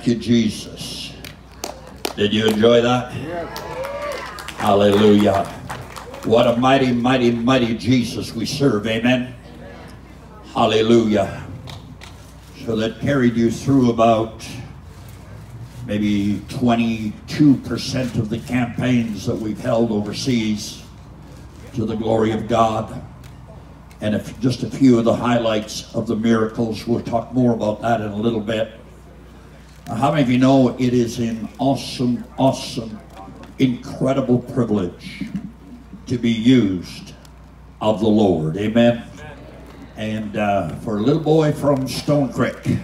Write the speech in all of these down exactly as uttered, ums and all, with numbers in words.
you, Jesus. Did you enjoy that? Yes. Hallelujah. What a mighty, mighty, mighty Jesus we serve. Amen. Hallelujah. So that carried you through about maybe twenty-two percent of the campaigns that we've held overseas, to the glory of God. And if just a few of the highlights of the miracles. We'll talk more about that in a little bit. How many of you know it is an awesome, awesome, incredible privilege to be used of the Lord? Amen. And uh, for a little boy from Stone Creek,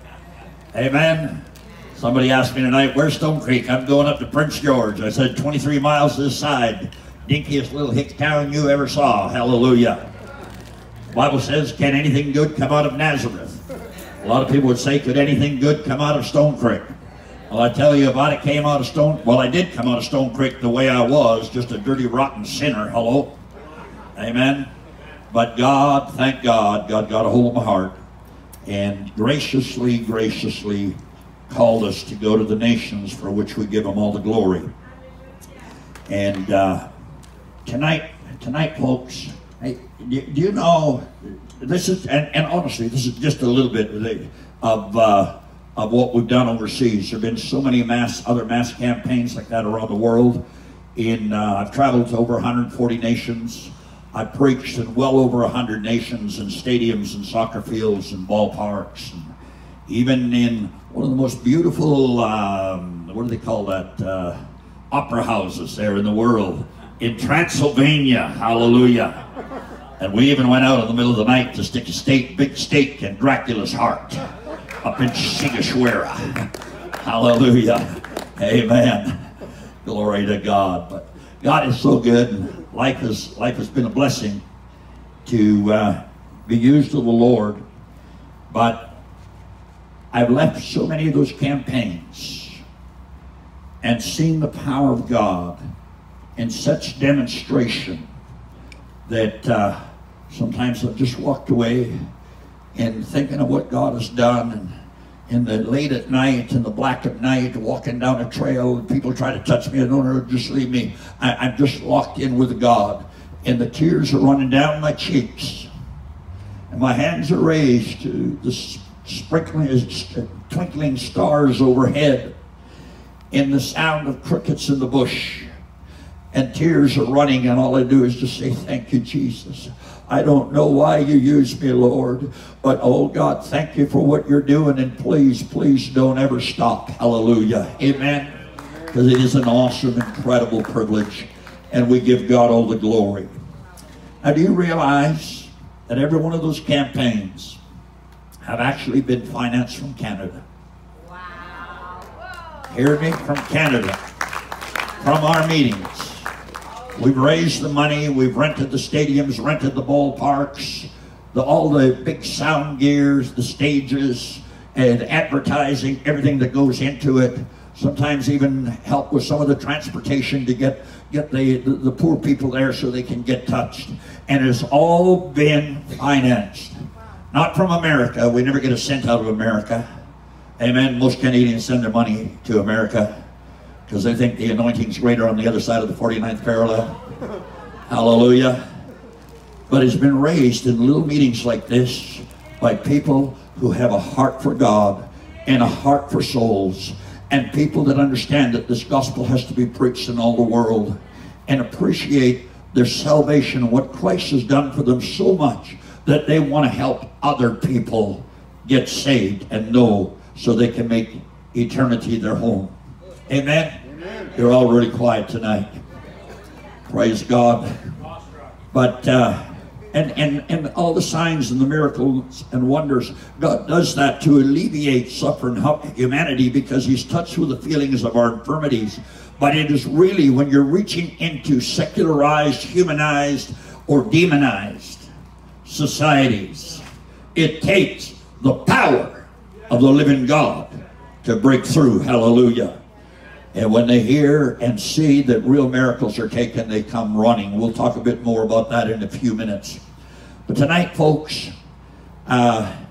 amen. Somebody asked me tonight, where's Stone Creek? I'm going up to Prince George. I said, twenty-three miles this side. Dinkiest little hick town you ever saw. Hallelujah. The Bible says, can anything good come out of Nazareth? A lot of people would say, could anything good come out of Stone Creek? Well, I tell you, if I came out of Stone, well, I did come out of Stone Creek the way I was, just a dirty, rotten sinner. Hello? Amen. But God, thank God, God got a hold of my heart and graciously, graciously called us to go to the nations, for which we give Him all the glory. And uh, tonight, tonight, folks, hey, do, do you know, this is, and, and honestly, this is just a little bit of uh, of what we've done overseas. There have been so many mass, other mass campaigns like that around the world. In uh, I've traveled to over one hundred forty nations. I've preached in well over one hundred nations, and stadiums and soccer fields and ballparks, and even in one of the most beautiful, um, what do they call that, uh, opera houses there in the world, in Transylvania. Hallelujah. And we even went out in the middle of the night to stick a steak, big steak in Dracula's heart up in Sigashwara. Hallelujah. Amen. Glory to God. But God is so good. Life has, life has been a blessing to uh, be used of the Lord. But I've left so many of those campaigns and seen the power of God in such demonstration that uh, sometimes I've just walked away and thinking of what God has done. And in the late at night, in the black at night, walking down a trail, and people try to touch me, and no, no, just leave me. I, I'm just locked in with God, and the tears are running down my cheeks, and my hands are raised to the sprinkling, twinkling stars overhead, in the sound of crickets in the bush, and tears are running, and all I do is just say, thank you, Jesus. I don't know why you use me, Lord, but oh God, thank you for what you're doing, and please, please don't ever stop. Hallelujah. Amen. Because it is an awesome, incredible privilege, and we give God all the glory. Now, do you realize that every one of those campaigns have actually been financed from Canada? Wow. Hear me? From Canada. From our meetings. We've raised the money, we've rented the stadiums, rented the ballparks, the, all the big sound gears, the stages, and advertising, everything that goes into it. Sometimes even help with some of the transportation to get, get the, the, the poor people there so they can get touched. And it's all been financed. Not from America. We never get a cent out of America. Amen. Most Canadians send their money to America because they think the anointing's greater on the other side of the forty-ninth parallel. Hallelujah. But it's been raised in little meetings like this by people who have a heart for God and a heart for souls, and people that understand that this gospel has to be preached in all the world, and appreciate their salvation and what Christ has done for them so much that they want to help other people get saved and know so they can make eternity their home. Amen? Amen. You're all really quiet tonight. Praise God. But, uh, and, and, and all the signs and the miracles and wonders, God does that to alleviate suffering humanity because He's touched with the feelings of our infirmities. But it is really when you're reaching into secularized, humanized, or demonized societies, it takes the power of the living God to break through. Hallelujah. And when they hear and see that real miracles are taken, they come running. We'll talk a bit more about that in a few minutes. But tonight, folks, uh,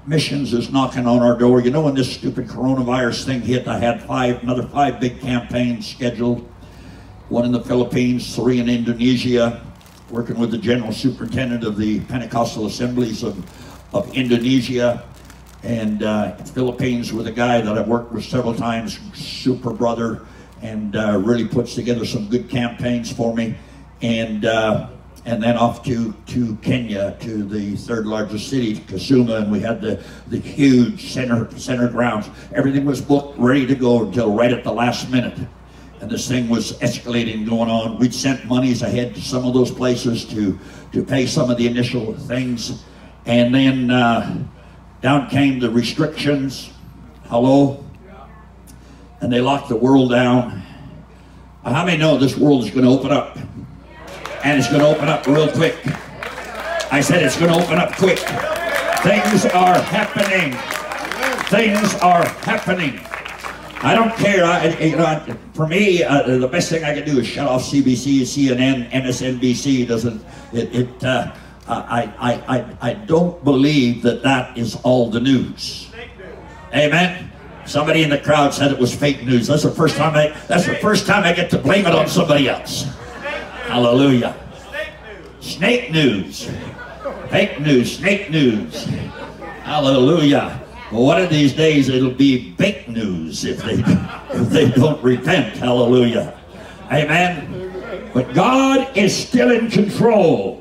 missions is knocking on our door. You know, when this stupid coronavirus thing hit, I had five, another five big campaigns scheduled. One in the Philippines, three in Indonesia, working with the General Superintendent of the Pentecostal Assemblies of, of Indonesia. And uh, Philippines with a guy that I've worked with several times, super brother, and uh, really puts together some good campaigns for me. And uh, and then off to, to Kenya, to the third largest city, Kisumu, and we had the, the huge center, center grounds. Everything was booked, ready to go until right at the last minute. And this thing was escalating, going on. We'd sent monies ahead to some of those places to, to pay some of the initial things. And then uh, down came the restrictions. Hello? And they locked the world down. How many know this world is going to open up? And it's going to open up real quick. I said it's going to open up quick. Things are happening. Things are happening. I don't care. I, you know, for me, uh, the best thing I can do is shut off C B C, C N N, M S N B C. Doesn't it? it uh, I, I, I, I don't believe that that is all the news. Amen. Somebody in the crowd said it was fake news. That's the first time I. That's the first time I get to blame it on somebody else. Hallelujah. Snake news. Fake news. Snake news. Hallelujah. Well, one of these days it'll be fake news if they if they don't repent. Hallelujah. Amen. But God is still in control.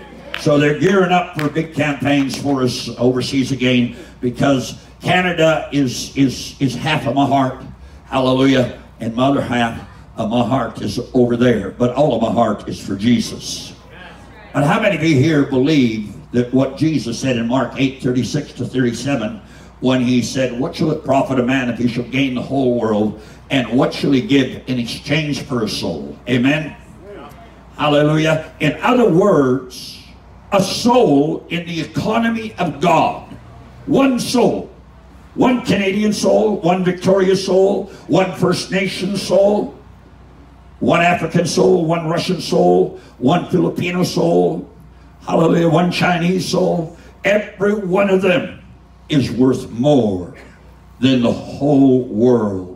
So they're gearing up for big campaigns for us overseas again, because Canada is is is half of my heart. Hallelujah. And my other half of my heart is over there. But all of my heart is for Jesus. And how many of you here believe that what Jesus said in Mark eight, thirty-six to thirty-seven, when he said, what shall it profit a man if he shall gain the whole world, and what shall he give in exchange for a soul? Amen? Yeah. Hallelujah. In other words, a soul in the economy of God. One soul. One Canadian soul, one Victoria soul, one First Nation soul, one African soul, one Russian soul, one Filipino soul, hallelujah, one Chinese soul. Every one of them is worth more than the whole world.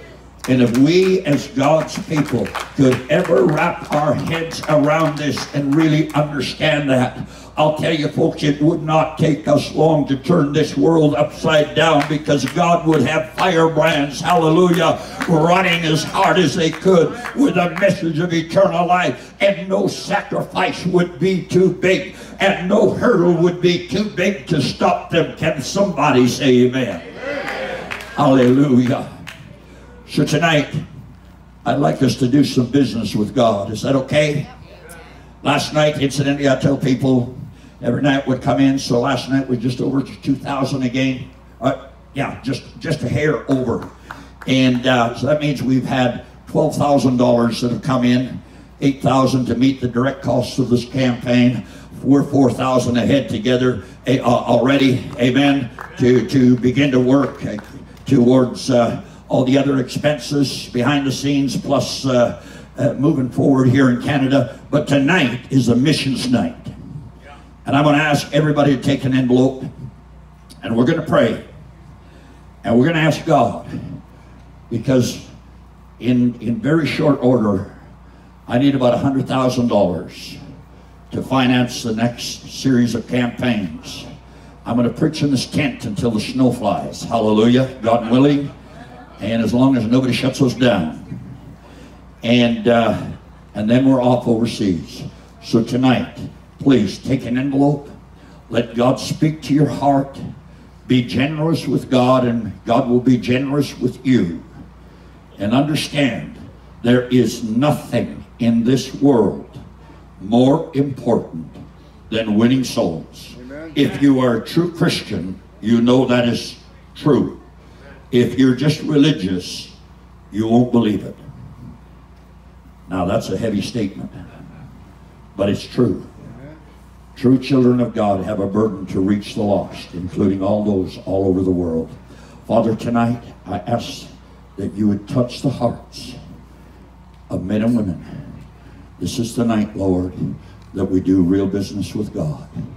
And if we as God's people could ever wrap our heads around this and really understand that, I'll tell you folks, it would not take us long to turn this world upside down, because God would have firebrands, hallelujah, running as hard as they could with a message of eternal life, and no sacrifice would be too big, and no hurdle would be too big to stop them. Can somebody say amen? Amen. Hallelujah. So tonight, I'd like us to do some business with God. Is that okay? Last night, incidentally, I tell people every night would come in, so last night was just over two thousand again. Uh, yeah, just, just a hair over. And uh, so that means we've had twelve thousand dollars that have come in, eight thousand dollars to meet the direct costs of this campaign. We're four thousand dollars ahead together uh, already, amen, to, to begin to work uh, towards uh, all the other expenses behind the scenes, plus uh, uh, moving forward here in Canada. But tonight is a missions night. And I'm going to ask everybody to take an envelope, and we're going to pray. And we're going to ask God, because in, in very short order, I need about one hundred thousand dollars to finance the next series of campaigns. I'm going to preach in this tent until the snow flies. Hallelujah, God willing. And as long as nobody shuts us down. And, uh, and then we're off overseas. So tonight, please take an envelope. Let God speak to your heart. Be generous with God, and God will be generous with you. And understand, there is nothing in this world more important than winning souls. Amen. If you are a true Christian, you know that is true. If you're just religious, you won't believe it. Now that's a heavy statement, but it's true. True children of God have a burden to reach the lost, including all those all over the world. Father, tonight I ask that you would touch the hearts of men and women. This is the night, Lord, that we do real business with God.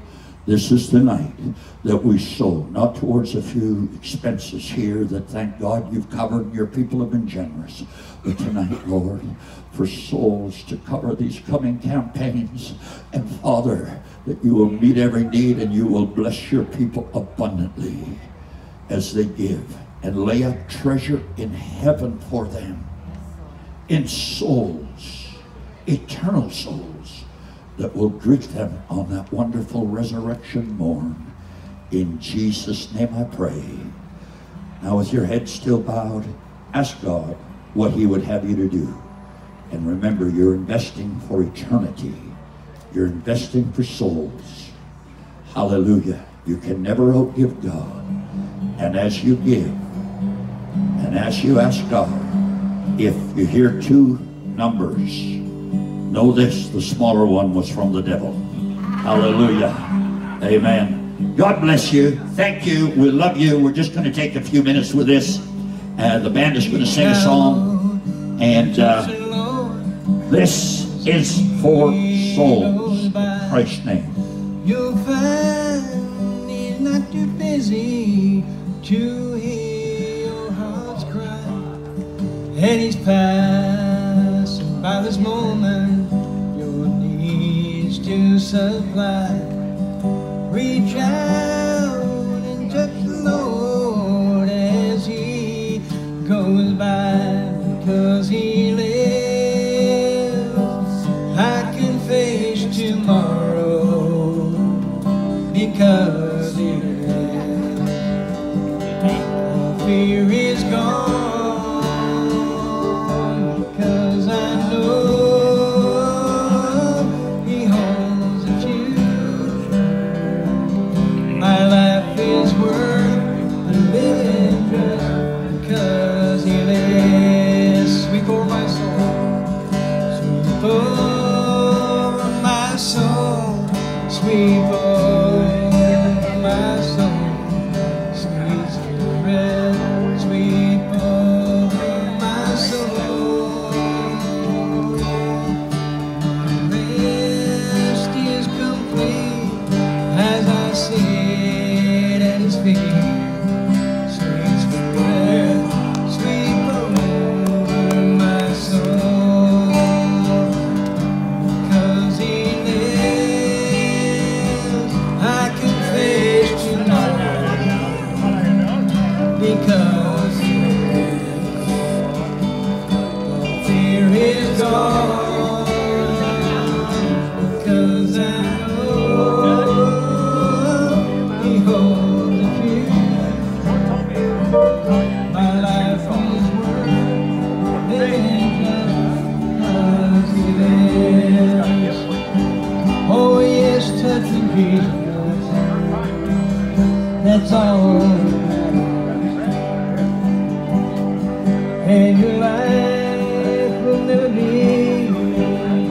This is the night that we sow, not towards a few expenses here that, thank God, you've covered. Your people have been generous. But tonight, Lord, for souls to cover these coming campaigns. And Father, that you will meet every need and you will bless your people abundantly as they give. And lay up treasure in heaven for them. In souls, eternal souls, that will greet them on that wonderful resurrection morn. In Jesus' name I pray. Now with your head still bowed, ask God what he would have you to do. And remember, you're investing for eternity. You're investing for souls. Hallelujah. You can never outgive God. And as you give, and as you ask God, if you hear two numbers, know this, the smaller one was from the devil. Hallelujah. Amen. God bless you. Thank you. We love you. We're just going to take a few minutes with this. Uh, the band is going to sing a song. And uh, this is for souls. In Christ's name. You'll find he's not too busy to hear your heart's cry. And he's passing by this moment your needs to supply. Reach out and touch the Lord as he goes by, because he lives. I can face tomorrow because he lives. All fear is gone. That's all. And your life will never be the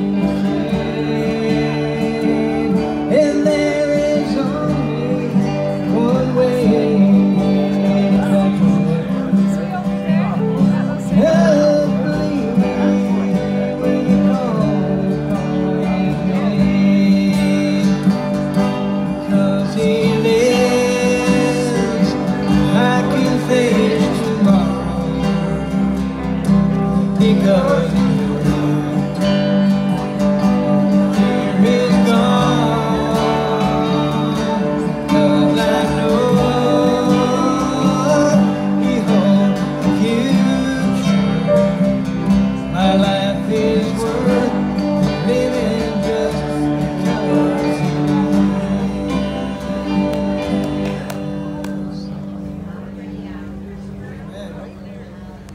same. And there is only one way back to it. Just believe me when you call his name, because he lives. I can face tomorrow because